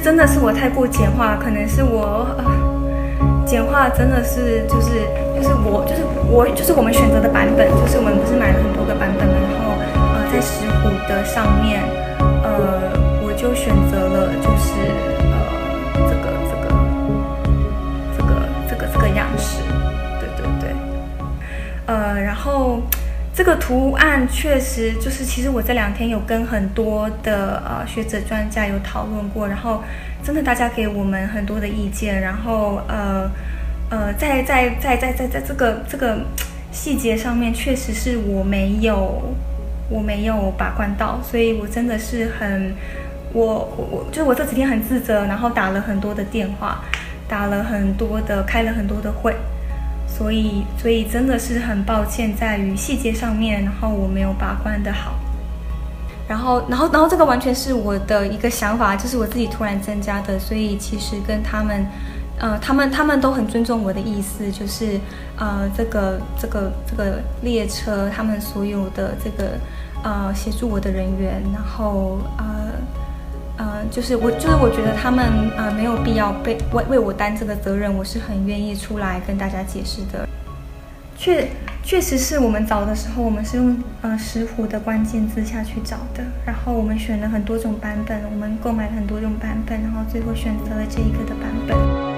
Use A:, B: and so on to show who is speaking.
A: 真的是我太过简化，可能是我简化真的是就是我们选择的版本，就是我们不是买了很多个版本，然后在石虎的上面，我就选择了就是这个样式，对，然后这个图案确实就是其实我这2天有跟很多的学者专家有讨论过，然后真的大家给我们很多的意见，然后在这个细节上面，确实是我没有把关到，所以我真的是就是我这几天很自责，然后打了很多的电话，开了很多的会，所以真的是很抱歉，在于细节上面，然后我没有把关的好。然后这个完全是我的一个想法，就是我自己突然增加的，所以其实跟他们，他们都很尊重我的意思，就是这个列车他们所有的这个协助我的人员，然后就是我觉得他们没有必要为我担这个责任，我是很愿意出来跟大家解释的。确实是我们找的时候，我们是用石虎的关键字下去找的，然后我们选了很多种版本，我们购买了很多种版本，然后最后选择了这一个的版本。